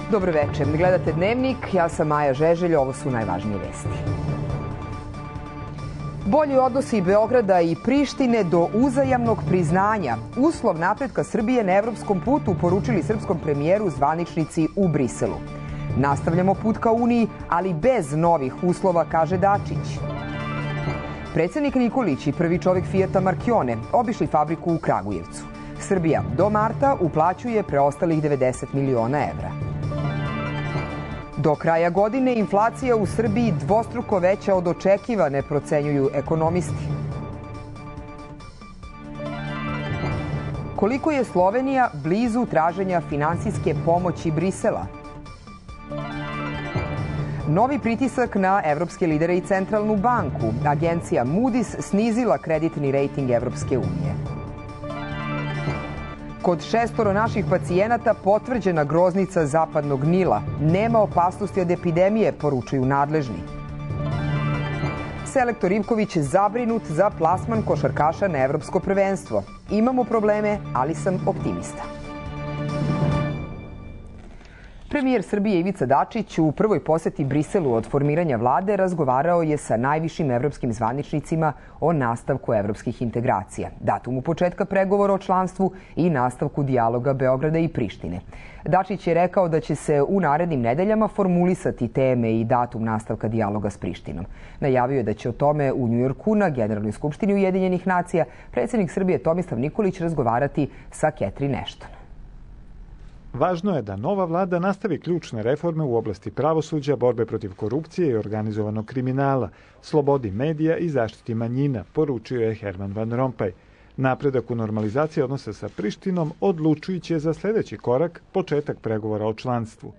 Dobro večer, gledate Dnevnik, ja sam Maja Žeželj, ovo su najvažnije vesti. Bolji odnosi Beograda i Prištine do uzajamnog priznanja. Uslov napretka Srbije na evropskom putu poručili srpskom premijeru zvaničnici u Briselu. Nastavljamo put ka Uniji, ali bez novih uslova, kaže Dačić. Predsednik Nikolić i prvi čovjek Fijata Marchione obišli fabriku u Kragujevcu. Srbija do marta uplaćuje preostalih 90 miliona evra. Do kraja godine inflacija u Srbiji dvostruko veća od očekivane, procenjuju ekonomisti. Koliko je Slovenija blizu traženja finansijske pomoći Brisela? Novi pritisak na evropske lidere i centralnu banku. Agencija Moody's snizila kreditni rejting Evropske unije. Kod 6 naših pacijenata potvrđena groznica zapadnog Nila. Nema opasnosti od epidemije, poručuju nadležni. Selektor Ivković zabrinut za plasman košarkaša na evropsko prvenstvo. Imamo probleme, ali sam optimista. Premijer Srbije Ivica Dačić u prvoj poseti Briselu od formiranja vlade razgovarao je sa najvišim evropskim zvaničnicima o nastavku evropskih integracija, datumu početka pregovora o članstvu i nastavku dijaloga Beograda i Prištine. Dačić je rekao da će se u narednim nedeljama formulisati teme i datum nastavka dijaloga s Prištinom. Najavio je da će o tome u Njujorku na Generalnoj skupštini Ujedinjenih nacija predsjednik Srbije Tomislav Nikolić razgovarati sa Catherine Ashton. Važno je da nova vlada nastavi ključne reforme u oblasti pravosuđa, borbe protiv korupcije i organizovanog kriminala, slobodi medija i zaštiti manjina, poručio je Herman Van Rompuy. Napredak u normalizaciji odnosa sa Prištinom odlučujući je za sljedeći korak, početak pregovora o članstvu.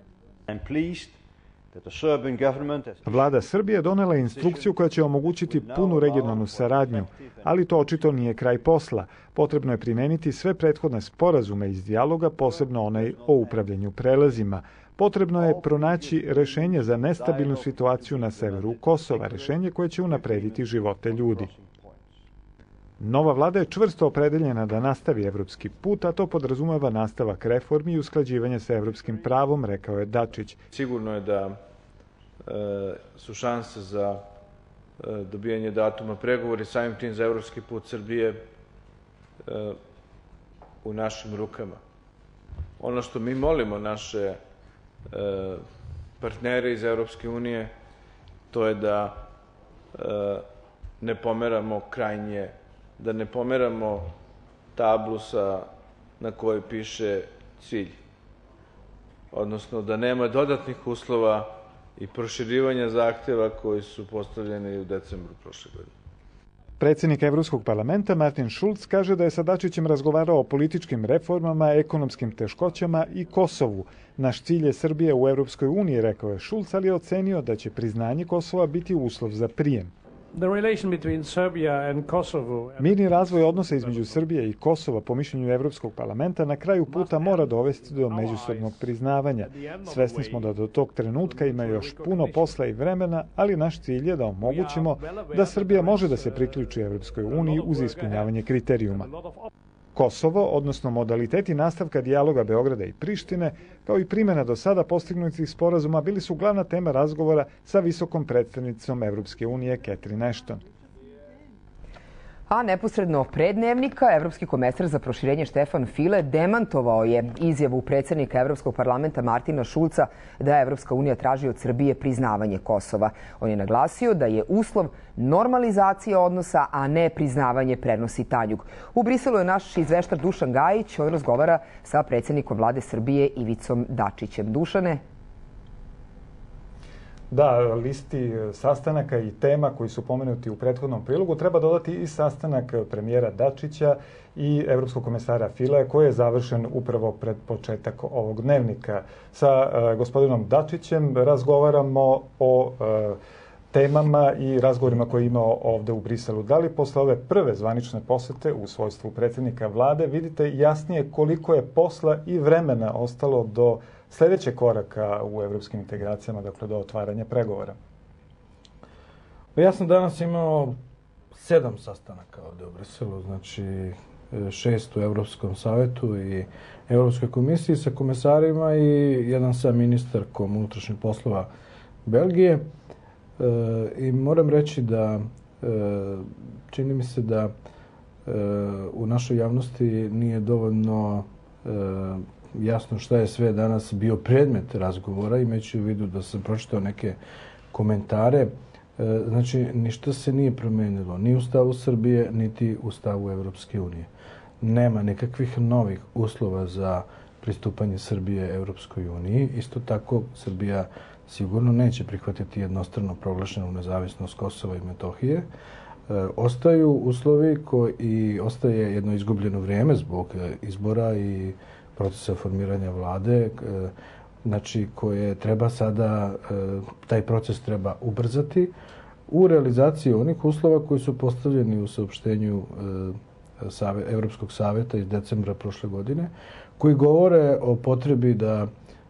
Vlada Srbije donela je instrukciju koja će omogućiti punu regionalnu saradnju, ali to očito nije kraj posla. Potrebno je primeniti sve prethodne sporazume iz dijaloga, posebno onaj o upravljanju prelazima. Potrebno je pronaći rešenje za nestabilnu situaciju na severu Kosova, rešenje koje će unaprediti živote ljudi. Nova vlada je čvrsto opredeljena da nastavi evropski put, a to podrazumeva nastavak reformi i usklađivanje sa evropskim pravom, rekao je Dačić. Sigurno je da su šanse za dobijanje datuma pregovora i samim tim za evropski put Srbije u našim rukama. Ono što mi molimo naše partnere iz Evropske unije, to je da ne pomeramo krajnje, da ne pomeramo tablu na kojoj piše cilj. Odnosno da nema dodatnih uslova i proširivanja zahteva koji su postavljeni u decembru prošle godine. Predsjednik Evropskog parlamenta Martin Schulz kaže da je sa Dačićem razgovarao o političkim reformama, ekonomskim teškoćama i Kosovu. Naš cilj je Srbije u Evropskoj uniji, rekao je Schulz, ali je ocenio da će priznanje Kosova biti uslov za prijem. Mirni razvoj odnosa između Srbije i Kosova, po mišljenju Evropskog parlamenta, na kraju puta mora dovesti do međusobnog priznavanja. Svesni smo da do tog trenutka ima još puno posla i vremena, ali naš cilj je da omogućimo da Srbija može da se priključi Evropskoj uniji uz ispunjavanje kriterijuma. Kosovo, odnosno modaliteti nastavka dijaloga Beograda i Prištine, kao i primjena do sada postignutih sporazuma, bili su glavna tema razgovora sa visokom predstavnicom Evropske unije Catherine Ashton. A neposredno pre Dnevnika, evropski komesar za proširenje Štefan File demantovao je izjavu predsjednika Evropskog parlamenta Martina Šulca da Evropska unija traži od Srbije priznavanje Kosova. On je naglasio da je uslov normalizacija odnosa, a ne priznavanje, prenosi Tanjug. U Briselu je naš izveštar Dušan Gajić, on razgovara sa predsjednikom vlade Srbije Ivicom Dačićem. Dušane? Da, listi sastanaka i tema koji su pomenuti u prethodnom prilogu treba dodati i sastanak premijera Dačića i evropskog komesara File koji je završen upravo pred početak ovog Dnevnika. Sa gospodinom Dačićem razgovaramo o temama i razgovorima koje je imao ovde u Briselu. Da li posle ove prve zvanične posete u svojstvu predsjednika vlade vidite jasnije koliko je posla i vremena ostalo do sljedećeg koraka u evropskim integracijama, dakle do otvaranja pregovora? Ja sam danas imao 7 sastanaka ovde u Briselu, znači 6 u Evropskom savetu i Evropskoj komisiji sa komesarima i jedan sa ministarkom unutrašnjih poslova Belgije. I moram reći da čini mi se da u našoj javnosti nije dovoljno jasno šta je sve danas bio predmet razgovora, imajući u vidu da sam pročitao neke komentare. Znači, ništa se nije promenilo, ni u stavu Srbije, niti u stavu Evropske unije. Nema nekakvih novih uslova za pristupanje Srbije Evropskoj uniji. Isto tako, Srbija sigurno neće prihvatiti jednostrano proglašenu nezavisnost Kosova i Metohije. Ostaju uslovi i ostaje jedno izgubljeno vrijeme zbog izbora i procesa formiranja vlade, znači koje treba sada, taj proces treba ubrzati u realizaciji onih uslova koji su postavljeni u saopštenju Evropskog saveta iz decembra prošle godine, koji govore o potrebi da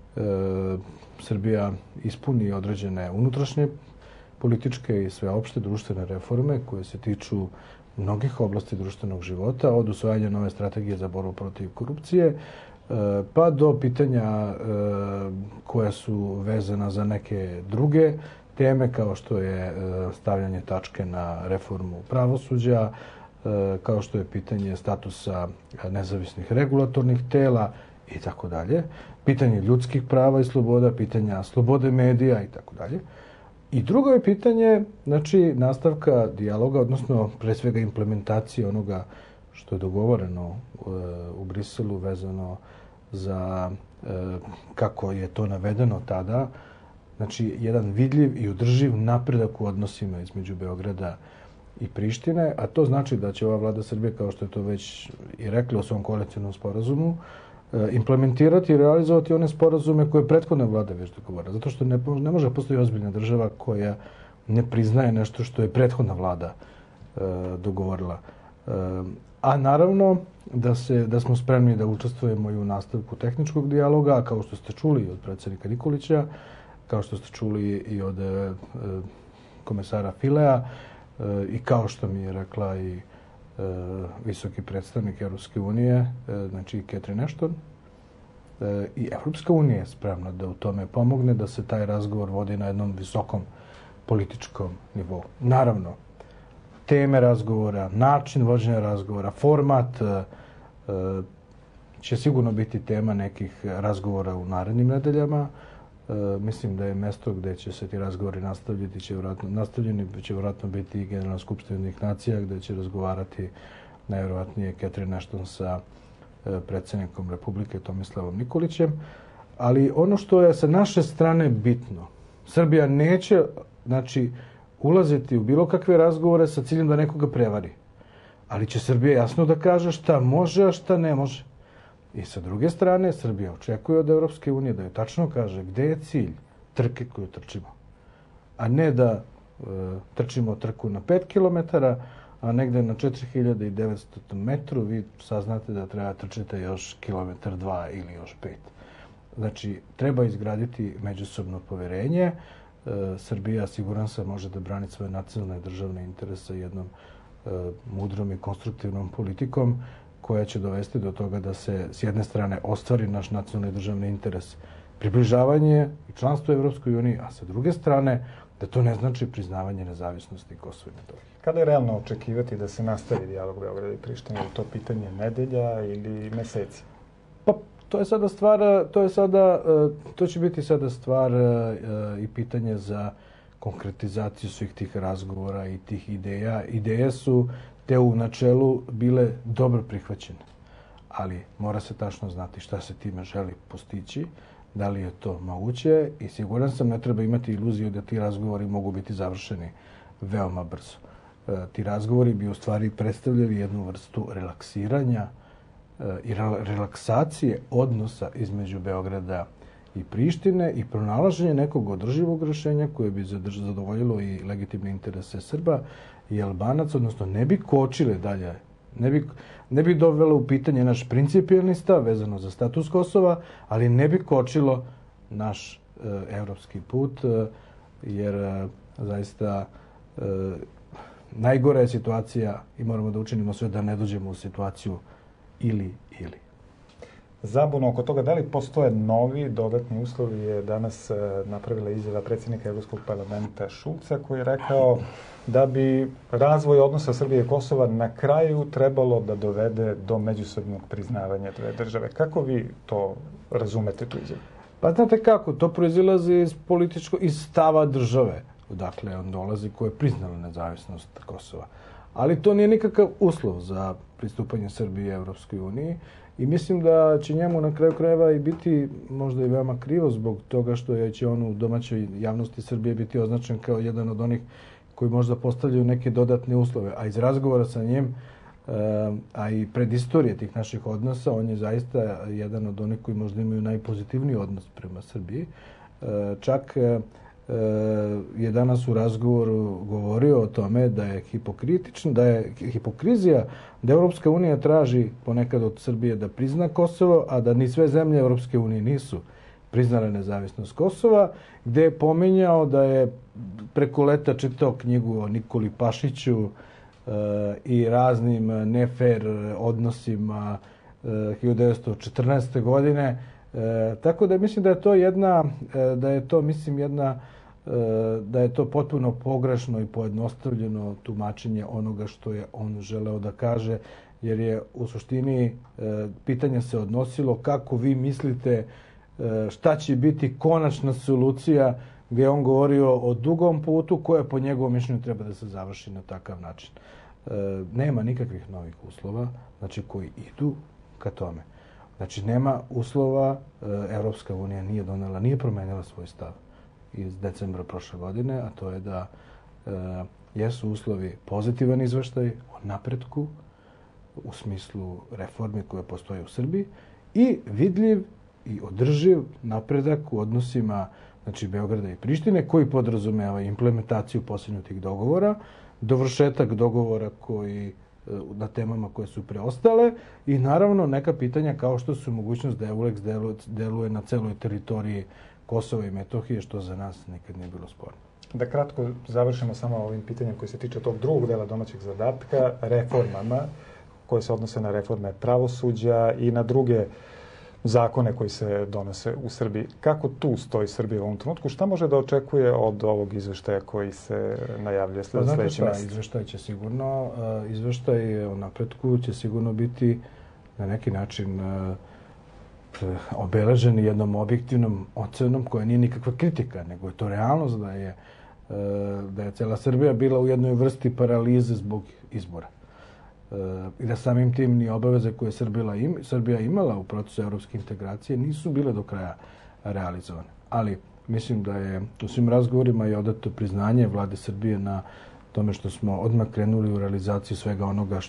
Srbija ispuni određene unutrašnje političke i sveopšte društvene reforme koje se tiču mnogih oblasti društvenog života, od usvajanja nove strategije za borbu protiv korupcije, pa do pitanja koja su vezana za neke druge teme, kao što je stavljanje tačke na reformu pravosuđa, kao što je pitanje statusa nezavisnih regulatornih tela i tako dalje, pitanje ljudskih prava i sloboda, pitanja slobode medija i tako dalje. I drugo je pitanje, znači, nastavka dijaloga, odnosno pre svega implementacije onoga što je dogovoreno u Briselu vezano za, kako je to navedeno tada, znači, jedan vidljiv i održiv napredak u odnosima između Beograda i Prištine, a to znači da će ova vlada Srbije, kao što je to već i rekla u svom koalicionom sporazumu, implementirati i realizovati one sporazume koje prethodna vlada već dogovara. Zato što ne može postoji ozbiljna država koja ne priznaje nešto što je prethodna vlada dogovorila. A naravno da smo spremni da učestvujemo i u nastavku tehničkog dijaloga, kao što ste čuli od predsjednika Nikolića, kao što ste čuli i od komesara Filea i kao što mi je rekla i visoki predstavnik Evropske unije, znači Catherine Ashton. I Evropska unija je spremna da u tome pomogne, da se taj razgovor vodi na jednom visokom političkom nivou. Naravno, teme razgovora, način vođenja razgovora, format će sigurno biti tema nekih razgovora u narednim nedeljama. Mislim da je mjesto gdje će se ti razgovori nastavljeni će vjerojatno biti i Generalna skupština Ujedinjenih nacija, gdje će razgovarati najvjerojatnije Catherine Ashton sa predsjednikom Republike Tomislavom Nikolićem. Ali ono što je sa naše strane bitno, Srbija neće, znači, ulaziti u bilo kakve razgovore sa ciljem da nekoga prevari. Ali će Srbija jasno da kaže šta može, a šta ne može. I sa druge strane, Srbija očekuje od Evropske unije da joj tačno kaže gde je cilj trke koju trčimo. A ne da trčimo trku na 5 km, a negde na 4900 metru vi saznate da treba trčite još kilometar 2 ili još 5. Znači, treba izgraditi međusobno poverenje. Srbija, siguran sam, može da brani svoje nacionalne državne interese jednom mudrom i konstruktivnom politikom koja će dovesti do toga da se s jedne strane ostvari naš nacionalni državni interes približavanje i članstvo u Evropskoj uniji, a sa druge strane da to ne znači priznavanje nezavisnosti Kosova i Metohije. Kada je realno očekivati da se nastavi dijalog Beograda i Prištine? Je to pitanje nedelja ili meseci? Pa, to će biti sada stvar i pitanje za konkretizaciju svih tih razgovora i tih ideja. Ideje su te u načelu bile dobro prihvaćene, ali mora se tačno znati šta se time želi postići, da li je to moguće i siguran sam ne treba imati iluziju da ti razgovori mogu biti završeni veoma brzo. Ti razgovori bi u stvari predstavljali jednu vrstu relaksiranja i relaksacije odnosa između Beograda i Prištine i pronalaženje nekog održivog rješenja koje bi zadovoljilo i legitimne interese Srba i Albanaca, odnosno ne bi kočile dalje, ne bi dovelo u pitanje naš principijelni stav vezano za status Kosova, ali ne bi kočilo naš evropski put, jer zaista najgora je situacija i moramo da učinimo sve da ne dođemo u situaciju ili. Zabunu oko toga da li postoje novi dodatni uslovi je danas napravila izjava predsjednika Evropskog parlamenta Šulca, koji je rekao da bi razvoj odnosa Srbije i Kosova na kraju trebalo da dovede do međusobnog priznavanja dve države. Kako vi to razumete, tu izjavu? Pa znate kako, to proizilazi iz stava države. Dakle, on dolazi koja je priznala nezavisnost Kosova. Ali to nije nikakav uslov za pristupanje Srbije Evropskoj uniji i mislim da će njemu na kraju krajeva i biti možda i veoma krivo zbog toga što će on u domaćoj javnosti Srbije biti označen kao jedan od onih koji možda postavljaju neke dodatne uslove. A iz razgovora sa njim, a i pred istorije tih naših odnosa, on je zaista jedan od onih koji možda imaju najpozitivniji odnos prema Srbiji. Čak je danas u razgovoru govorio o tome da je hipokrizija, da Evropska unija traži ponekad od Srbije da prizna Kosovo, a da ni sve zemlje Evropske unije nisu priznale nezavisnost Kosova, gde je pominjao da je preko leta čitao knjigu o Nikoli Pašiću i raznim nefer odnosima 1914. godine. Tako da mislim da je to potpuno pogrešno i pojednostavljeno tumačenje onoga što je on želeo da kaže, jer je u suštini pitanje se odnosilo kako vi mislite šta će biti konačna solucija, gdje je on govorio o dugom putu koje po njegovom mišljenju treba da se završi na takav način. Nema nikakvih novih uslova, znači koji idu ka tome. Znači nema uslova, Evropska unija nije promenila svoj stav iz decembra prošle godine, a to je da jesu uslovi pozitivan izveštaj o napretku u smislu reforme koje postoje u Srbiji i vidljiv i održiv napredak u odnosima Beograda i Prištine, koji podrazumeva implementaciju postignutih dogovora, dovršetak dogovora koji na temama koje su preostale i naravno neka pitanja kao što su mogućnost da EULEX deluje na celoj teritoriji Kosova i Metohije, što za nas nikad nije bilo sporno. Da kratko završimo samo ovim pitanjem koji se tiče tog drugog dela domaćeg zadatka, reformama koje se odnose na reforme pravosuđa i na druge zakone koji se donose u Srbiji. Kako tu stoji Srbija u ovom trenutku? Šta može da očekuje od ovog izveštaja koji se najavljuje sledeći mesec? Izveštaj o napretku će sigurno biti na neki način obeležen jednom objektivnom ocenom koja nije nikakva kritika, nego je to realnost da je cela Srbija bila u jednoj vrsti paralize zbog izbora. I da samim tim ni obaveze koje Srbija imala u procesu evropske integracije nisu bile do kraja realizovane. Ali mislim da je u svim razgovorima i odato priznanje vlade Srbije na tome što smo odmah krenuli u realizaciju svega onoga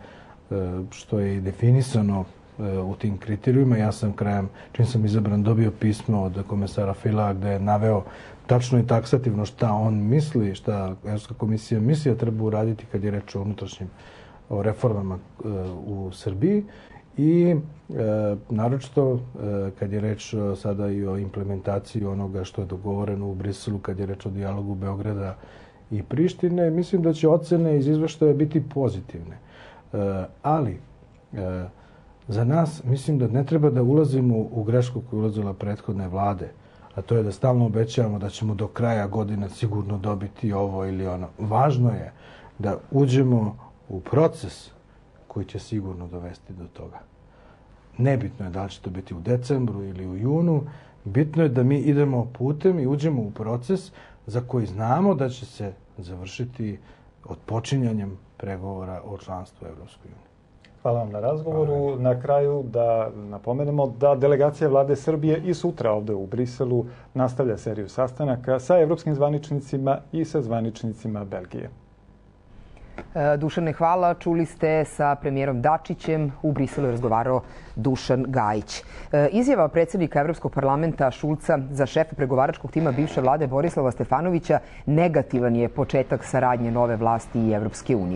što je i definisano u tim kriterijuma. Ja sam čim sam izabran, dobio pismo od komesara Fila gde je naveo tačno i taksativno šta on misli, šta Evropska komisija misli da treba uraditi kad je reč o reformama u Srbiji i naročito kad je reč sada i o implementaciji onoga što je dogovoreno u Briselu, kad je reč o dijalogu Beograda i Prištine, mislim da će ocene iz izveštaja biti pozitivne. Ali za nas mislim da ne treba da ulazimo u grešku koju ulazila prethodne vlade, a to je da stalno obećavamo da ćemo do kraja godine sigurno dobiti ovo ili ono. Važno je da uđemo u proces koji će sigurno dovesti do toga. Nebitno je da li će to biti u decembru ili u junu, bitno je da mi idemo putem i uđemo u proces za koji znamo da će se završiti otpočinjanjem pregovora o članstvu Evropskoj uniji. Hvala vam na razgovoru. Na kraju da napomenemo da delegacija vlade Srbije i sutra ovde u Briselu nastavlja seriju sastanaka sa evropskim zvaničnicima i sa zvaničnicima Belgije. Dušane, hvala. Čuli ste sa premijerom Dačićem, u Briselu je razgovarao Dušan Gajić. Izjava predsjednika Evropskog parlamenta Šulca za šefa pregovaračkog tima bivše vlade Borislava Stefanovića negativan je početak saradnje nove vlasti i Evropske unije.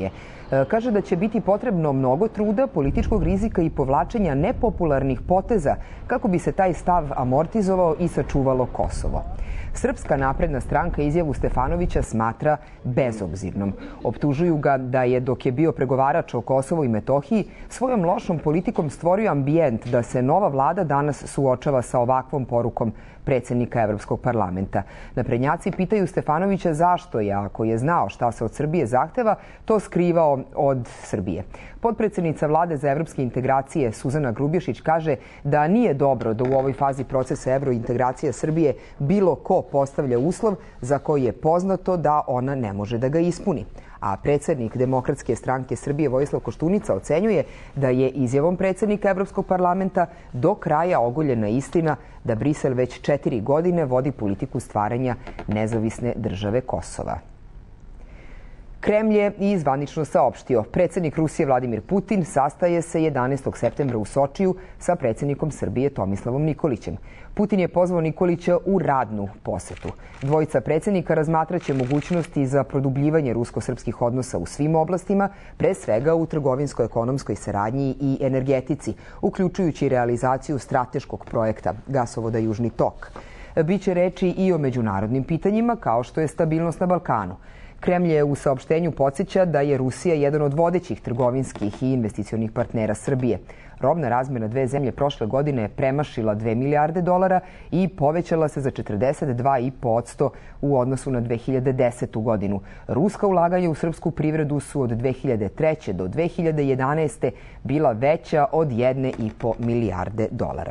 Kaže da će biti potrebno mnogo truda, političkog rizika i povlačenja nepopularnih poteza kako bi se taj stav amortizovao i sačuvalo Kosovo. Srpska napredna stranka izjavu Stefanovića smatra bezobzirnom. Optužuju ga da je, dok je bio pregovarač o Kosovu i Metohiji, svojom lošom politikom stvorio ambijent da se nova vlada danas suočava sa ovakvom porukom predsjednika Evropskog parlamenta. Naprednjaci pitaju Stefanovića zašto je, ako je znao šta se od Srbije zahteva, to skrivao od Srbije. Potpredsjednica Vlade za evropske integracije Suzana Grubješić kaže da nije dobro da u ovoj fazi procesa evrointegracija Srbije bilo ko postavlja uslov za koji je poznato da ona ne može da ga ispuni. A predsjednik Demokratske stranke Srbije Vojislav Koštunica ocenjuje da je izjavom predsjednika Evropskog parlamenta do kraja ogoljena istina da Brisel već 4 godine vodi politiku stvaranja nezavisne države Kosova. Kremlj je i zvanično saopštio. Predsjednik Rusije Vladimir Putin sastaje se 11. septembra u Sočiju sa predsjednikom Srbije Tomislavom Nikolićem. Putin je pozvao Nikolića u radnu posetu. Dvojica predsjednika razmatraće mogućnosti za produbljivanje rusko-srpskih odnosa u svim oblastima, pre svega u trgovinsko-ekonomskoj saradnji i energetici, uključujući realizaciju strateškog projekta gasovoda Južni tok. Biće reči i o međunarodnim pitanjima, kao što je stabilnost na Balkanu. Kremlj je u saopštenju podsjeća da je Rusija jedan od vodećih trgovinskih i investicionih partnera Srbije. Robna razmjena dve zemlje prošle godine je premašila $2 milijarde i povećala se za 42,5% u odnosu na 2010. godinu. Ruska ulaganja u srpsku privredu su od 2003. do 2011. bila veća od $1,5 milijarde.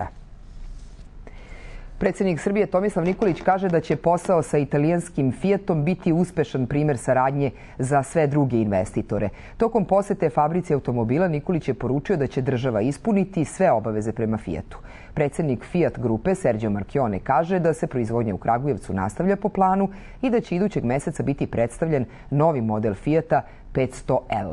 Predsjednik Srbije Tomislav Nikolić kaže da će posao sa italijanskim Fiatom biti uspešan primjer saradnje za sve druge investitore. Tokom posete fabrici automobila Nikolić je poručio da će država ispuniti sve obaveze prema Fiatu. Predsjednik Fiat grupe Sergio Marchionne kaže da se proizvodnja u Kragujevcu nastavlja po planu i da će idućeg meseca biti predstavljen novi model Fiata 500L.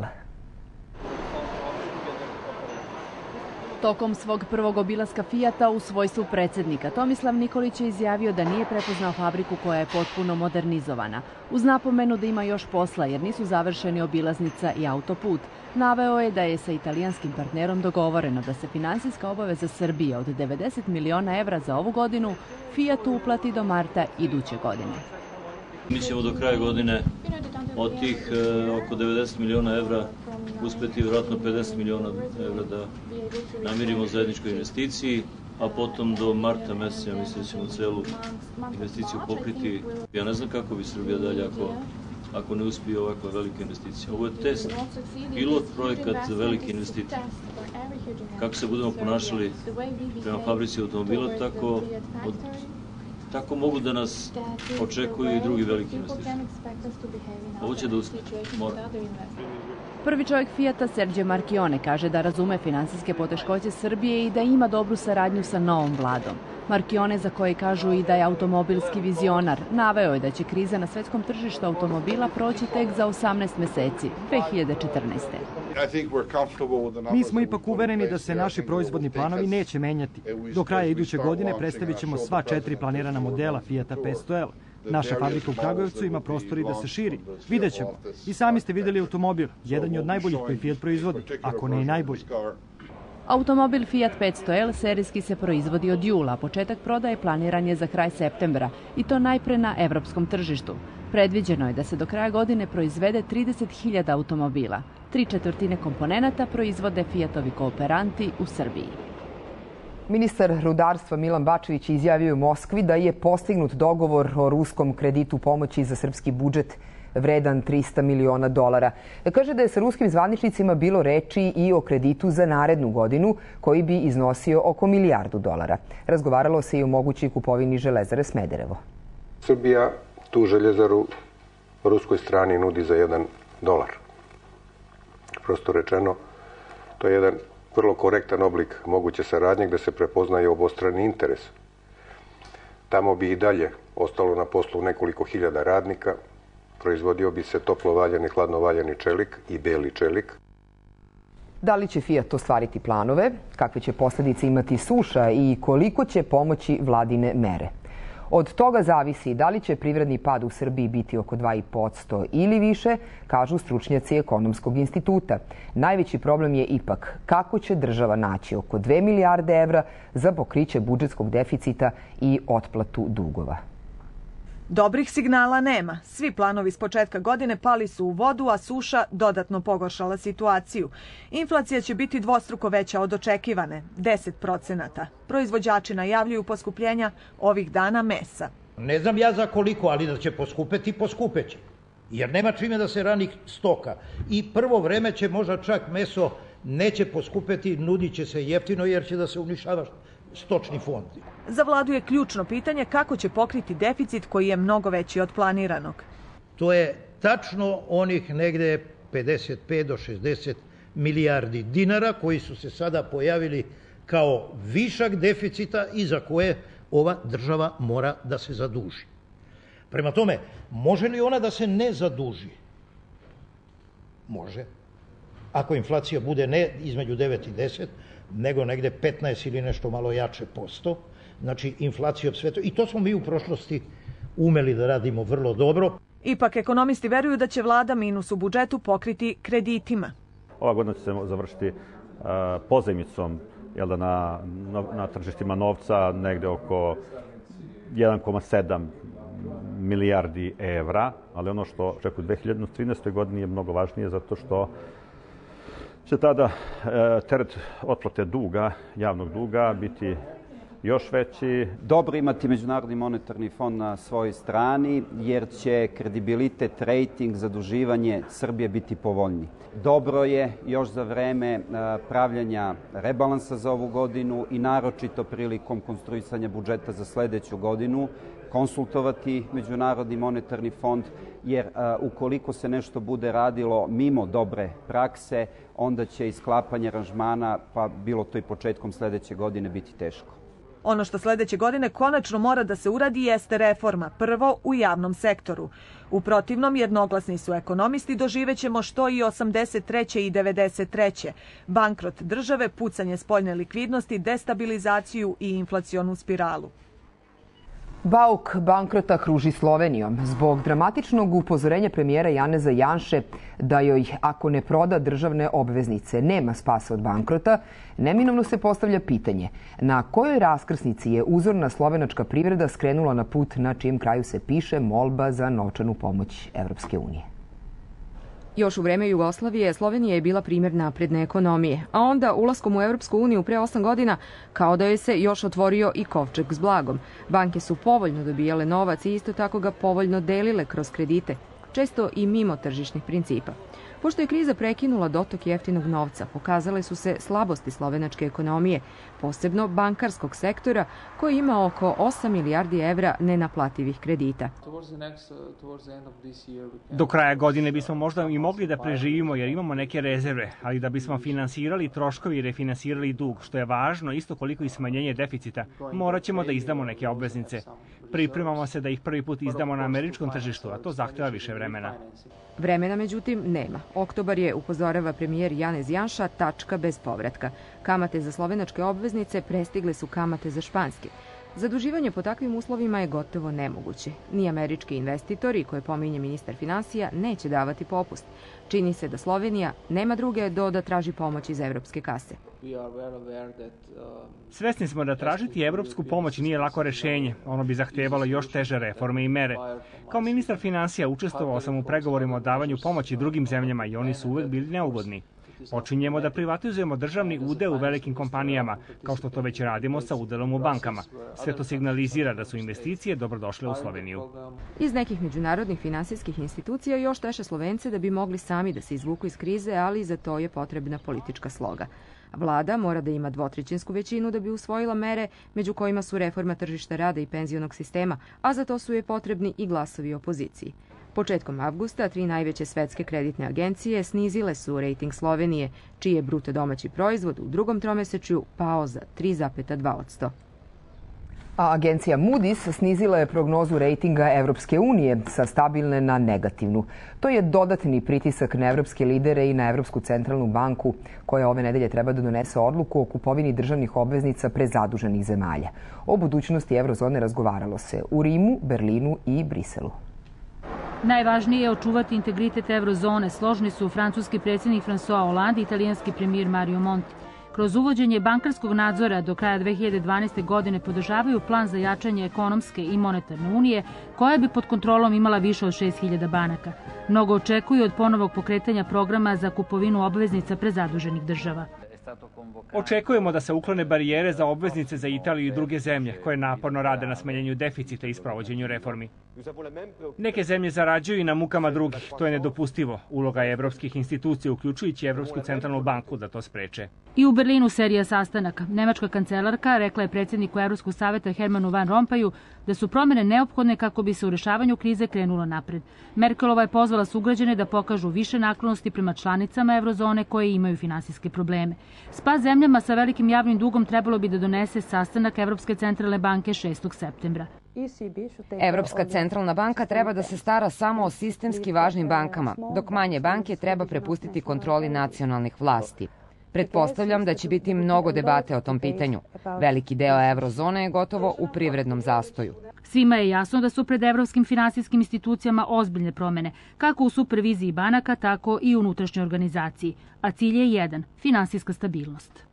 Tokom svog prvog obilaska Fijata u svojstvu predsjednika, Tomislav Nikolić je izjavio da nije prepoznao fabriku koja je potpuno modernizovana. Uz napomenu da ima još posla jer nisu završeni obilaznica i autoput, naveo je da je sa italijanskim partnerom dogovoreno da se finansijska obaveza Srbije od 90 miliona evra za ovu godinu Fijatu uplati do marta iduće godine. Mi ćemo do kraja godine od tih oko 90 miliona evra uspeti vjerojatno 50 miliona evra da namirimo zajedničkoj investiciji, a potom do marta mjeseca mislim da ćemo celu investiciju pokriti. Ja ne znam kako bi Srbija dalje ako ne uspije ovakva velika investicija. Ovo je test, pilot projekat za velike investicije. Kako se budemo ponašali prema fabrici automobila, tako mogu da nas očekuju i drugi veliki investitori. Ovo će da uspije, mora. Prvi čovjek Fijata, Sergio Marchionne, kaže da razume finansijske poteškoće Srbije i da ima dobru saradnju sa novom vladom. Marchionne, za koje kažu i da je automobilski vizionar, naveo je da će kriza na svjetskom tržištu automobila proći tek za 18 mjeseci, 2014. Mi smo ipak uvereni da se naši proizvodni planovi neće menjati. Do kraja iduće godine predstavit ćemo sva 4 planirana modela Fijata 500L. Naša fabrika u Kragujevcu ima prostor i da se širi. Vidjet ćemo. I sami ste vidjeli automobil. Jedan je od najboljih koji Fiat proizvodi, ako ne i najbolji. Automobil Fiat 500L serijski se proizvodi od jula, a početak prodaje planiran je za kraj septembra, i to najpre na evropskom tržištu. Predviđeno je da se do kraja godine proizvede 30.000 automobila. 3/4 komponenata proizvode Fiatovi kooperanti u Srbiji. Ministar rudarstva Milan Bačević izjavio u Moskvi da je postignut dogovor o ruskom kreditu pomoći za srpski budžet vredan $300 miliona. Kaže da je sa ruskim zvaničnicima bilo reči i o kreditu za narednu godinu koji bi iznosio oko $1 milijardu. Razgovaralo se i o mogućoj kupovini železare Smederevo. Srbija tu željezaru ruskoj strani nudi za $1. Prosto rečeno, to je jedan vrlo korektan oblik moguće saradnje gde se prepoznaje obostrani interes. Tamo bi i dalje ostalo na poslu nekoliko hiljada radnika, proizvodio bi se toplovaljani, hladnovaljani čelik i beli čelik. Da li će Fiat ostvariti planove, kakve će posljedice imati suša i koliko će pomoći vladine mere? Od toga zavisi da li će privredni pad u Srbiji biti oko 2,5% ili više, kažu stručnjaci Ekonomskog instituta. Najveći problem je ipak kako će država naći oko 2 milijarde evra za pokriće budžetskog deficita i otplatu dugova. Dobrih signala nema. Svi planovi s početka godine pali su u vodu, a suša dodatno pogoršala situaciju. Inflacija će biti dvostruko veća od očekivane, 10%. Proizvođači najavljuju poskupljenja ovih dana mesa. Ne znam ja za koliko, ali da će poskupeti, poskupeće. Jer nema čime da se rani stoka. I prvo vreme će možda čak meso neće poskupeti, nudit će se jeftino jer će da se uništava stočni fond. Za vladu je ključno pitanje kako će pokriti deficit koji je mnogo veći od planiranog. To je tačno onih negde 55 do 60 milijardi dinara koji su se sada pojavili kao višak deficita i za koje ova država mora da se zaduži. Prema tome, može li ona da se ne zaduži? Može. Ako inflacija bude ne između 9 i 10, nego negde 15 ili nešto malo jače posto, znači inflacija sve to. I to smo mi u prošlosti umeli da radimo vrlo dobro. Ipak ekonomisti veruju da će vlada minus u budžetu pokriti kreditima. Ova godina će se završiti pozajmicom na tržištima novca negde oko 1,7 milijardi evra, ali ono što očekuje u 2013. godini je mnogo važnije zato što će tada teret otplate duga, javnog duga, biti još veći. Dobro imati Međunarodni monetarni fond na svojoj strani, jer će kredibilitet, rejting, zaduživanje Srbije biti povoljni. Dobro je još za vreme pravljanja rebalansa za ovu godinu i naročito prilikom konstruisanja budžeta za sledeću godinu konsultovati Međunarodni monetarni fond, jer ukoliko se nešto bude radilo mimo dobre prakse, onda će i sklapanje aranžmana, pa bilo to i početkom sledeće godine, biti teško. Ono što sledeće godine konačno mora da se uradi jeste reforma, prvo u javnom sektoru. U protivnom, jednoglasni su ekonomisti, doživećemo što i 83. i 93. Bankrot države, pucanje spoljne likvidnosti, destabilizaciju i inflacionu spiralu. Bauk bankrota kruži Slovenijom zbog dramatičnog upozorenja premijera Janeza Janše da joj, ako ne proda državne obveznice, nema spasa od bankrota. Neminovno se postavlja pitanje na kojoj raskrsnici je uzorna slovenačka privreda skrenula na put na čijem kraju se piše molba za novčanu pomoć Evropske unije. Još u vreme Jugoslavije Slovenija je bila primjer napredne ekonomije, a onda ulaskom u Evropsku uniju pre 8 godina kao da joj se još otvorio i kovčeg s blagom. Banke su povoljno dobijale novac i isto tako ga povoljno delile kroz kredite, često i mimo tržišnih principa. Pošto je kriza prekinula dotok jeftinog novca, pokazale su se slabosti slovenačke ekonomije, posebno bankarskog sektora koji ima oko 8 milijardi evra nenaplativih kredita. Do kraja godine bismo možda i mogli da preživimo jer imamo neke rezerve, ali da bismo finansirali troškovi i refinansirali dug, što je važno isto koliko i smanjenje deficita, morat ćemo da izdamo neke obveznice. Pripremamo se da ih prvi put izdamo na američkom tržištu, a to zahteva više vremena. Vremena, međutim, nema. Oktobar je, upozorava premijer Janez Janša, tačka bez povratka. Kamate za slovenačke obveznice prestigle su kamate za španske. Zaduživanje po takvim uslovima je gotovo nemoguće. Ni američki investitori, koje pominje ministar finansija, neće davati popust. Čini se da Slovenija nema druge do da traži pomoć iz evropske kase. Svesni smo da tražiti evropsku pomoć nije lako rešenje. Ono bi zahtevalo još teže reforme i mere. Kao ministar finansija učestvovao sam u pregovorima o davanju pomoći drugim zemljama i oni su uvek bili neugodni. Počinjemo da privatizujemo državni udeo u velikim kompanijama, kao što to već radimo sa udelom u bankama. Sve to signalizira da su investicije dobrodošle u Sloveniju. Iz nekih međunarodnih finansijskih institucija još teše Slovence da bi mogli sami da se izvuku iz krize, ali za to je potrebna politička sloga. Vlada mora da ima dvotrećinsku većinu da bi usvojila mere, među kojima su reforma tržišta rada i penzionog sistema, a za to su je potrebni i glasovi opoziciji. Početkom avgusta 3 najveće svetske kreditne agencije snizile su rejting Slovenije, čiji je bruto domaći proizvod u drugom tromesečju pao za 3,2%. A agencija Moody's snizila je prognozu rejtinga Evropske unije sa stabilne na negativnu. To je dodatni pritisak na evropske lidere i na Evropsku centralnu banku, koja ove nedelje treba da donese odluku o kupovini državnih obveznica prezaduženih zemalja. O budućnosti eurozone razgovaralo se u Rimu, Berlinu i Briselu. Najvažnije je očuvati integritet eurozone, složni su francuski predsjednik François Hollande i italijanski premijer Mario Monti. Kroz uvođenje bankarskog nadzora do kraja 2012. godine podržavaju plan za jačanje ekonomske i monetarne unije, koja bi pod kontrolom imala više od 6.000 banaka. Mnogo očekuju od ponovog pokretanja programa za kupovinu obveznica prezaduženih država. Očekujemo da se uklone barijere za obveznice za Italiju i druge zemlje, koje naporno rade na smanjenju deficita i sprovođenju reformi. Neke zemlje zarađuju i na mukama drugih, to je nedopustivo. Uloga je evropskih institucija, uključujući Evropsku centralnu banku, da to spreče. I u Berlinu serija sastanaka. Nemačka kancelarka rekla je predsjedniku Evropskog saveta Hermanu Van Rompuyju da su promjene neophodne kako bi se u rešavanju krize krenulo napred. Merkelova je pozvala sugrađane da pokažu više naklonosti prema članicama eurozone koje imaju finansijske probleme. Spas zemljama sa velikim javnim dugom trebalo bi da donese sastanak Evropske centralne banke 6. septembra. Evropska centralna banka treba da se stara samo o sistemski važnim bankama, dok manje banke treba prepustiti kontroli nacionalnih vlasti. Pretpostavljam da će biti mnogo debate o tom pitanju. Veliki deo eurozone je gotovo u privrednom zastoju. Svima je jasno da su pred evropskim finansijskim institucijama ozbiljne promjene, kako u superviziji banaka, tako i u unutrašnjoj organizaciji. A cilj je jedan – finansijska stabilnost.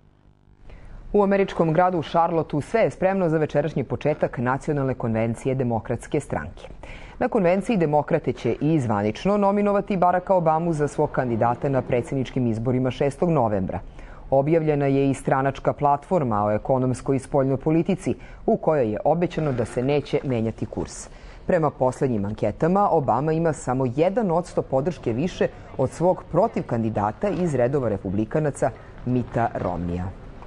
U američkom gradu Charlotteu sve je spremno za večerašnji početak Nacionalne konvencije Demokratske stranke. Na konvenciji demokrate će i zvanično nominovati Baracka Obamu za svog kandidata na predsjedničkim izborima 6. novembra. Objavljena je i stranačka platforma o ekonomskoj i spoljnoj politici, u kojoj je obećano da se neće menjati kurs. Prema poslednjim anketama, Obama ima samo 1% podrške više od svog protivkandidata iz redova republikanaca Mitta Romneya.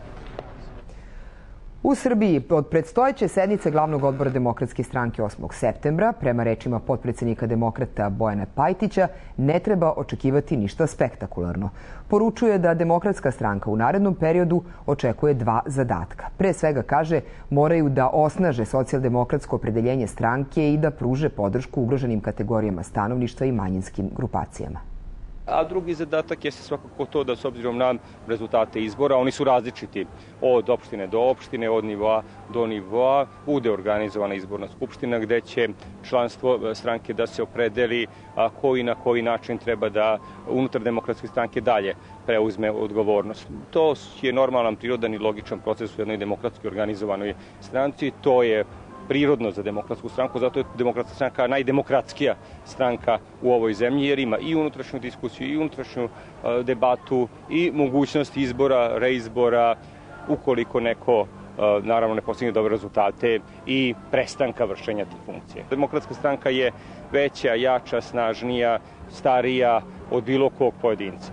U Srbiji od predstojeće sednice glavnog odbora Demokratske stranke 8. septembra, prema rečima potpredsjednika demokrata Bojana Pajtića, ne treba očekivati ništa spektakularno. Poručuje da Demokratska stranka u narednom periodu očekuje 2 zadatka. Pre svega, kaže, moraju da osnaže socijaldemokratsko opredeljenje stranke i da pruže podršku ugroženim kategorijama stanovništva i manjinskim grupacijama. A drugi zadatak je svakako to da s obzirom na rezultate izbora, oni su različiti od opštine do opštine, od nivoa do nivoa, bude organizovana izborna skupština gde će članstvo stranke da se opredeli koji na koji način treba da unutar Demokratske stranke dalje preuzme odgovornost. To je normalan, prirodan i logičan proces u jednoj demokratski organizovanoj stranci. To je prirodno za Demokratsku stranku, zato je Demokratska stranka najdemokratskija stranka u ovoj zemlji, jer ima i unutrašnju diskusiju, i unutrašnju debatu, i mogućnost izbora, reizbora, ukoliko neko naravno ne postigne dobre rezultate, i prestanka vršenja tih funkcije. Demokratska stranka je veća, jača, snažnija, starija od bilo kog pojedinca.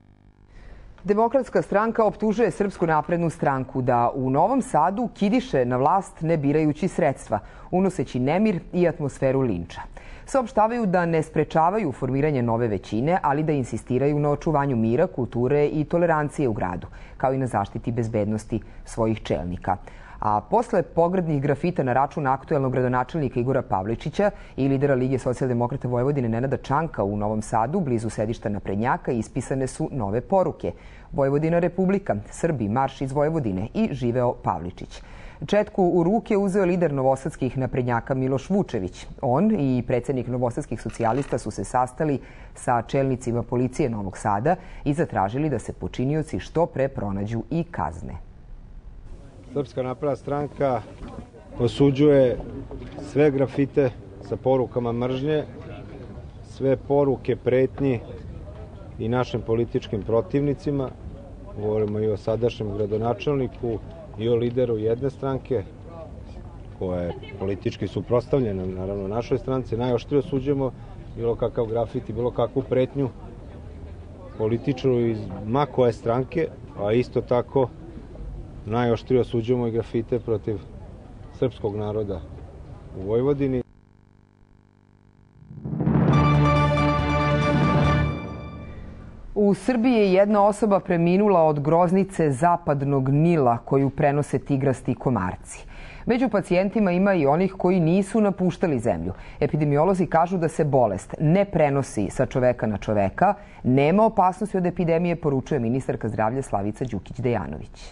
Demokratska stranka optužuje Srpsku naprednu stranku da u Novom Sadu kidiše na vlast ne birajući sredstva, unoseći nemir i atmosferu linča. Saopštavaju da ne sprečavaju formiranje nove većine, ali da insistiraju na očuvanju mira, kulture i tolerancije u gradu, kao i na zaštiti bezbednosti svojih čelnika. A posle pogrdnih grafita na račun aktuelnog gradonačelnika Igora Pavličića i lidera Lige socijaldemokrata Vojvodine Nenada Čanka u Novom Sadu, blizu sedišta naprednjaka, ispisane su nove poruke. Vojvodina Republika, Srbi, marš iz Vojvodine i živeo Pavličić. Četku u ruke uzeo lider novosadskih naprednjaka Miloš Vučević. On i predsjednik novosadskih socijalista su se sastali sa čelnicima policije Novog Sada i zatražili da se počinioci što pre pronađu i kazne. Srpska napredna stranka osuđuje sve grafite sa porukama mržnje, sve poruke pretnji i našim političkim protivnicima. Govorimo i o sadašnjem gradonačelniku i o lideru jedne stranke koja je politički suprotstavljena naravno našoj stranci. Najoštrije osuđujemo bilo kakav grafit i bilo kakvu pretnju političaru iz ma koje stranke, a isto tako najoštrije osuđujemo i grafite protiv srpskog naroda u Vojvodini. U U Srbiji je jedna osoba preminula od groznice zapadnog Nila koju prenose tigrasti komarci. Među pacijentima ima i onih koji nisu napuštali zemlju. Epidemiolozi kažu da se bolest ne prenosi sa čoveka na čoveka, nema opasnosti od epidemije, poručuje ministarka zdravlja Slavica Đukić-Dejanović.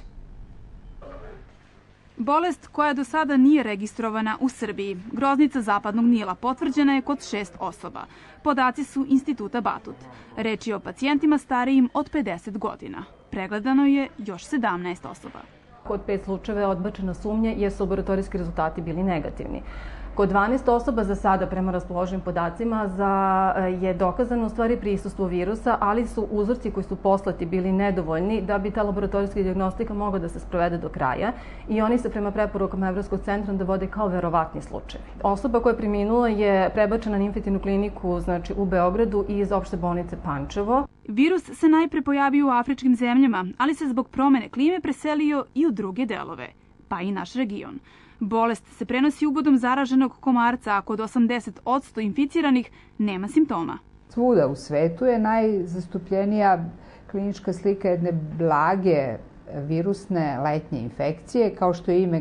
Bolest koja do sada nije registrovana u Srbiji. Groznica zapadnog Nila potvrđena je kod 6 osoba. Podaci su Instituta Batut. Reč je o pacijentima starijim od 50 godina. Pregledano je još 17 osoba. Kod 5 slučajeva je odbačena sumnja jer su laboratorijski rezultati bili negativni. Kod 12 osoba za sada, prema raspoloženim podacima, je dokazano u stvari prisustvo virusa, ali su uzorci koji su poslati bili nedovoljni da bi ta laboratorijska dijagnostika mogla da se sprovede do kraja i oni se prema preporukama Evropskog centra da vode kao verovatni slučajevi. Osoba koja je preminula je prebačena na infektivnu kliniku u Beogradu i iz opšte bolnice Pančevo. Virus se najpre pojavio u afričkim zemljama, ali se zbog promene klime preselio i u druge delove, pa i naš region. Bolest se prenosi ubodom zaraženog komarca, a kod 80% inficiranih nema simptoma. Svuda u svetu je najzastupljenija klinička slika jedne blage virusne letnje infekcije, kao što je ime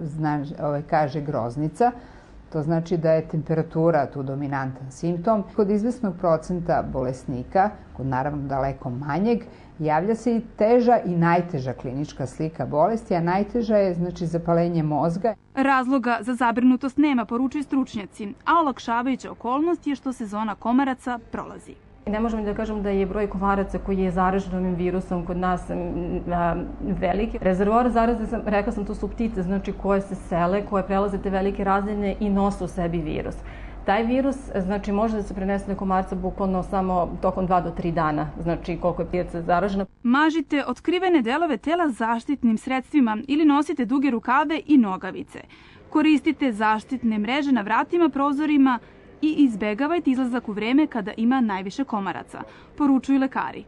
kaže groznica. To znači da je temperatura tu dominantan simptom. Kod izvesnog procenta bolesnika, kod naravno daleko manjeg, javlja se i teža i najteža klinička slika bolesti, a najteža je zapalenje mozga. Razloga za zabrinutost nema, poručuju stručnjaci, a olakšavajuća okolnost je što sezona komaraca prolazi. Ne možemo da kažem da je broj komaraca koji je zaražen ovim virusom kod nas veliki. Rezervoar zaraze, rekla sam, to su ptice, koje se sele, koje prelaze te velike razdaljine i nose u sebi virus. Taj virus može da se prenese na komarca bukvalno samo tokom 2 do 3 dana, koliko je ptica zaražena. Mažite otkrivene delove tela zaštitnim sredstvima ili nosite duge rukave i nogavice. Koristite zaštitne mreže na vratima, prozorima i izbegavajte izlazak u vreme kada ima najviše komaraca, poručuju lekari.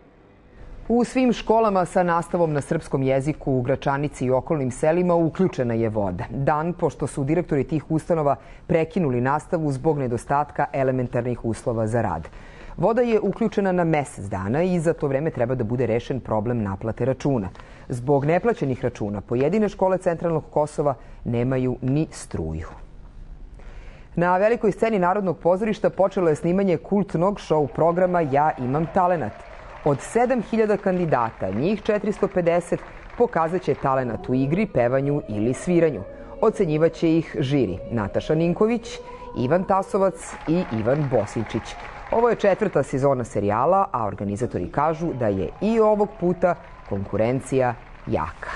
U svim školama sa nastavom na srpskom jeziku u Gračanici i okolnim selima uključena je voda. Dan pošto su direktori tih ustanova prekinuli nastavu zbog nedostatka elementarnih uslova za rad. Voda je uključena na mesec dana i za to vreme treba da bude rešen problem naplate računa. Zbog neplaćenih računa pojedine škole centralnog Kosova nemaju ni struju. Na velikoj sceni Narodnog pozorišta počelo je snimanje kultnog šou programa Ja imam talenat. Od 7000 kandidata, njih 450 pokazat će talenat u igri, pevanju ili sviranju. Ocenjivaće ih žiri Nataša Ninković, Ivan Tasovac i Ivan Bosinčić. Ovo je 4. sezona serijala, a organizatori kažu da je i ovog puta konkurencija jaka.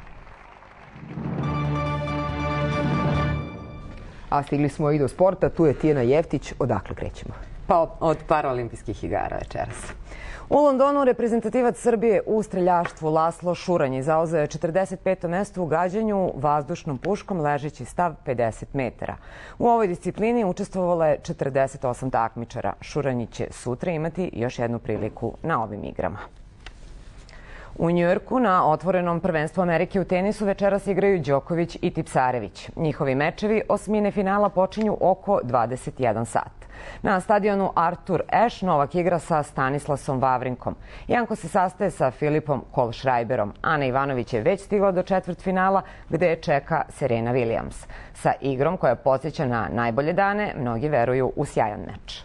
A stigli smo i do sporta, tu je Tijana Jeftić, odakle krećemo? Pa od paraolimpijskih igara večeras. U Londonu reprezentativac Srbije u streljaštvu Laslo Šuranj zauzeo je 45. mesto u gađanju vazdušnom puškom ležeći stav 50 metara. U ovoj disciplini učestvovalo je 48 takmičara. Šuranj će sutra imati još jednu priliku na ovim igrama. U Njujorku na otvorenom prvenstvu Amerike u tenisu večeras igraju Đoković i Tipsarević. Njihovi mečevi osmine finala počinju oko 21 sat. Na stadionu Artur Ashe Novak igra sa Stanislasom Vavrinkom. Janko se sastaje sa Filipom Kohlschreiberom. Ana Ivanović je već stigla do četvrtfinala gde je čeka Serena Williams. Sa igrom koja podsjeća na najbolje dane, mnogi veruju u sjajan meč.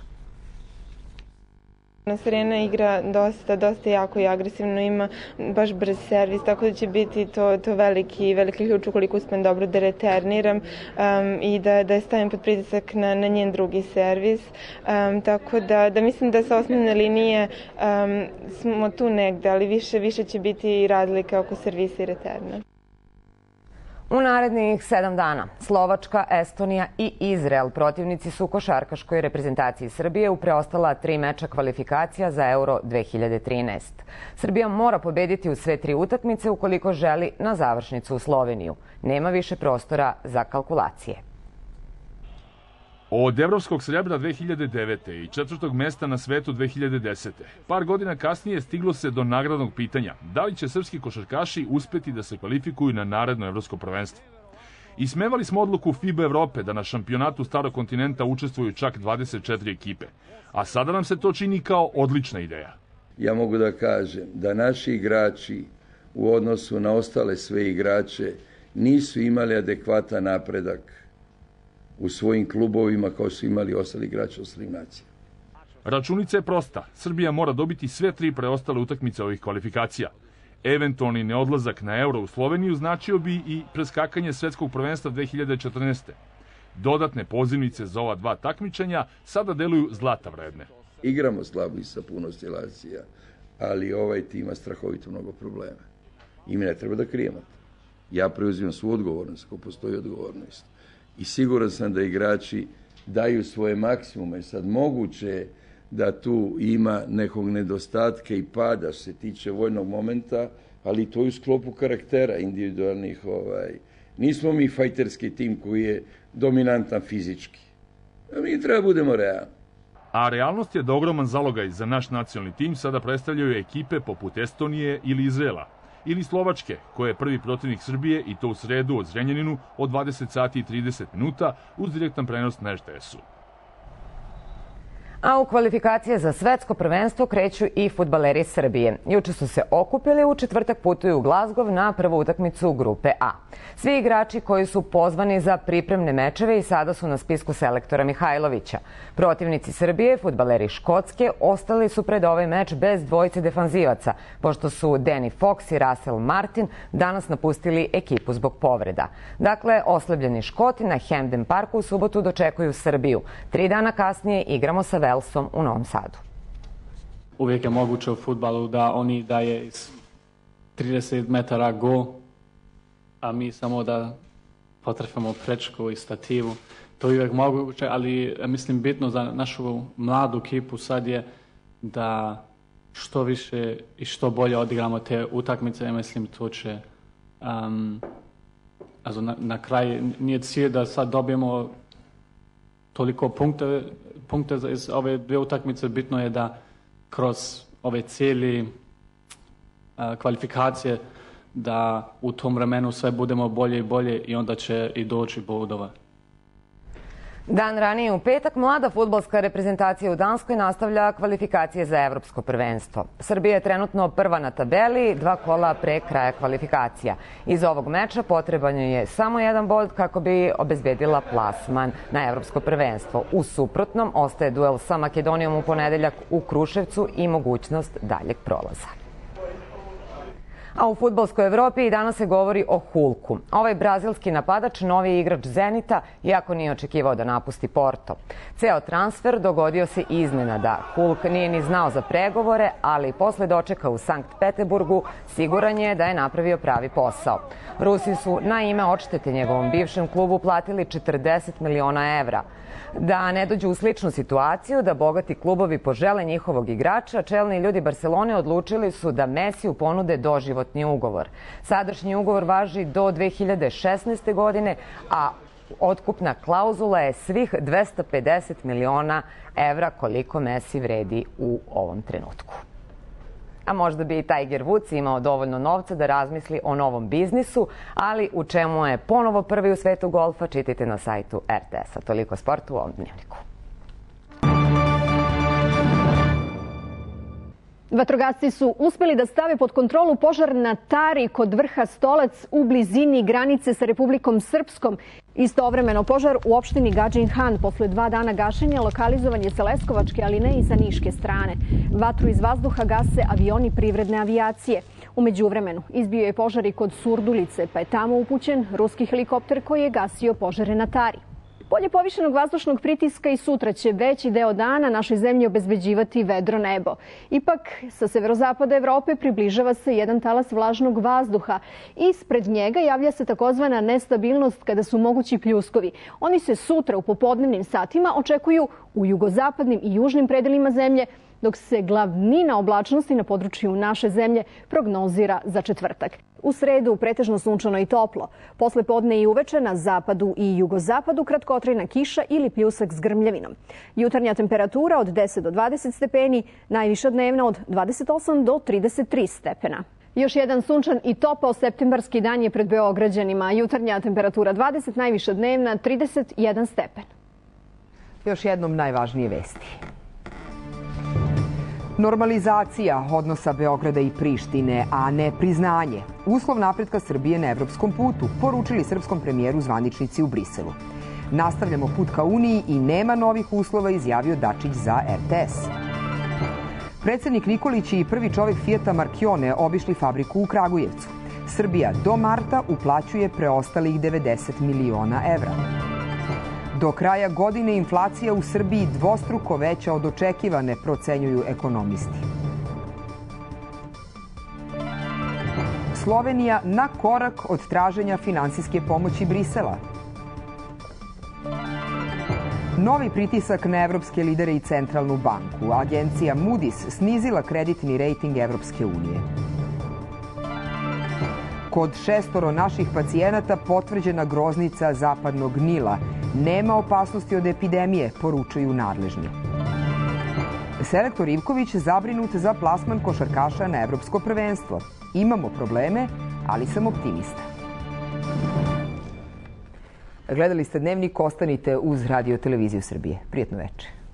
Serena igra dosta jako i agresivno, ima baš brz servis, tako da će biti to veliki ključ ukoliko uspem dobro da returniram i da je stavim pod pritisak na njen drugi servis. Tako da mislim da sa osnovne linije smo tu negde, ali više će biti razlika oko servisa i returna. U narednih 7 dana Slovačka, Estonija i Izrael protivnici su košarkaškoj reprezentaciji Srbije u preostala 3 meča kvalifikacija za Euro 2013. Srbija mora pobediti u sve 3 utakmice ukoliko želi na završnicu u Sloveniju. Nema više prostora za kalkulacije. Od evropskog srebra 2009. i 4. mesta na svetu 2010. Par godina kasnije stiglo se do nagradnog pitanja da li će srpski košarkaši uspeti da se kvalifikuju na naredno evropsko prvenstvo. Ismevali smo odluku FIBA Evrope da na šampionatu Starog kontinenta učestvuju čak 24 ekipe, a sada nam se to čini kao odlična ideja. ja mogu da kažem da naši igrači u odnosu na ostale sve igrače nisu imali adekvatan napredak u svojim klubovima kao su imali ostali igrači ostalih nacija. Računica je prosta. Srbija mora dobiti sve 3 preostale utakmice ovih kvalifikacija. Eventualni neodlazak na Euro u Sloveniju značio bi i preskakanje svetskog prvenstva 2014. Dodatne pozivnice za ova 2 takmičenja sada deluju zlata vredne. Igramo slabo i sa puno oscilacija, ali ovaj tim ima strahovito mnogo problema. I mi ne treba da krijemo. Ja preuzimam svu odgovornost, ako postoji odgovornost. I siguran sam da igrači daju svoje maksimume. Sad moguće da tu ima nekog nedostatka i pada što se tiče vojnog momenta, ali to je u sklopu karaktera individualnih. Nismo mi fajterski tim koji je dominantan fizički. Mi treba budemo realni. A realnost je da ogroman zalogaj za naš nacionalni tim sada predstavljaju ekipe poput Estonije ili Izraela, ili Slovačke, koja je prvi protivnik Srbije i to u sredu od Zrenjaninu od 20 sati i 30 minuta uz direktan prenos na RTS-u. A u kvalifikacije za svetsko prvenstvo kreću i fudbaleri Srbije. Juče su se okupili, u četvrtak putuju u Glazgov na prvu utakmicu grupe A. Svi igrači koji su pozvani za pripremne mečeve i sada su na spisku selektora Mihajlovića. Protivnici Srbije, fudbaleri Škotske, ostali su pred ovaj meč bez dvojice defanzivaca, pošto su Danny Fox i Russell Martin danas napustili ekipu zbog povreda. Dakle, oslabljeni Škoti na Hampden Parku u subotu dočekuju Srbiju. 3 dana kasnije igramo sa Velsom u Novom Sadu. Uvijek je moguće u fudbalu da oni daje iz 30 metara gol, a mi samo da potrefamo prečku i stativu. To je uvijek moguće, ali mislim bitno za našu mladu ekipu sad je da što više i što bolje odigramo te utakmice. Mislim to će na kraj nije cilj da sad dobijemo toliko punkte iz ove 2 utakmice. Bitno je da kroz ove cijeli kvalifikacije da u tom vremenu sve budemo bolje i bolje i onda će i doći bodova. Dan ranije u petak mlada fudbalska reprezentacija u Danskoj nastavlja kvalifikacije za evropsko prvenstvo. Srbija je trenutno prva na tabeli, 2 kola pre kraja kvalifikacija. Iz ovog meča potreban je samo 1 bod kako bi obezbedila plasman na evropsko prvenstvo. U suprotnom ostaje duel sa Makedonijom u ponedeljak u Kruševcu i mogućnost daljeg prolaza. A u fudbalskoj Evropi i danas se govori o Hulku. Ovaj brazilski napadač novi je igrač Zenita, iako nije očekivao da napusti Porto. Ceo transfer dogodio se iznenada. Hulk nije ni znao za pregovore, ali posle dočeka u Sankt Peteburgu siguran je da je napravio pravi posao. Rusi su na ime odštete njegovom bivšem klubu platili 40 miliona evra. Da ne dođu u sličnu situaciju, da bogati klubovi požele njihovog igrača, čelni ljudi Barcelone odlučili su da Mesiju ponude doživotni ugovor. Sadašnji ugovor važi do 2016. godine, a otkupna klauzula je svih 250 miliona evra koliko Messi vredi u ovom trenutku. A možda bi i Tiger Woods imao dovoljno novca da razmisli o novom biznisu, ali u čemu je ponovo prvi u svetu golfa, čitajte na sajtu RTS-a. Toliko sporta u ovom dnevniku. Vatrogasci su uspeli da stave pod kontrolu požar na Tari kod vrha Stolac u blizini granice sa Republikom Srpskom. Istovremeno požar u opštini Gadžin Han posle 2 dana gašenja lokalizovan je sa Leskovačke, ali ne i sa Niške strane. Vatru iz vazduha gase avioni privredne avijacije. U međuvremenu izbio je požar i kod Surdulice, pa je tamo upućen ruski helikopter koji je gasio požare na Tari. Polje povišenog vazdušnog pritiska i sutra će veći deo dana našoj zemlji obezbeđivati vedro nebo. Ipak, sa severozapada Evrope približava se jedan talas vlažnog vazduha. Ispred njega javlja se takozvana nestabilnost kada su mogući pljuskovi. Oni se sutra u popodnevnim satima očekuju u jugozapadnim i južnim predelima zemlje, dok se glavnina oblačnosti na području naše zemlje prognozira za četvrtak. U sredu pretežno sunčano i toplo. Posle podne i uveče na zapadu i jugozapadu kratkotrajna kiša ili pljusak s grmljavinom. Jutarnja temperatura od 10 do 20 stepeni, najviša dnevna od 28 do 33 stepena. Još jedan sunčan i topao septembarski dan je pred Beograđanima. Jutarnja temperatura 20, najviša dnevna 31 stepen. Još jednom najvažnije vesti. Normalizacija odnosa Beograda i Prištine, a ne priznanje, uslov napretka Srbije na evropskom putu, poručili srpskom premijeru zvaničnici u Briselu. Nastavljamo put ka Uniji i nema novih uslova, izjavio Dačić za RTS. Predsednik Nikolić i prvi čovek Fijata Marchione obišli fabriku u Kragujevcu. Srbija do marta uplaćuje preostalih 90 miliona evra. Do kraja godine inflacija u Srbiji dvostruko veća od očekivane, procenjuju ekonomisti. Slovenija na korak od traženja finansijske pomoći Brisela. Novi pritisak na evropske lidere i centralnu banku. Agencija Moody's snizila kreditni rejting Evropske unije. Kod 6 naših pacijenata potvrđena groznica zapadnog Nila. Nema opasnosti od epidemije, poručuju nadležni. Selektor Ivković zabrinut za plasman košarkaša na evropsko prvenstvo. Imamo probleme, ali sam optimista. Gledali ste Dnevnik, ostanite uz Radio Televiziju Srbije. Prijetno večer.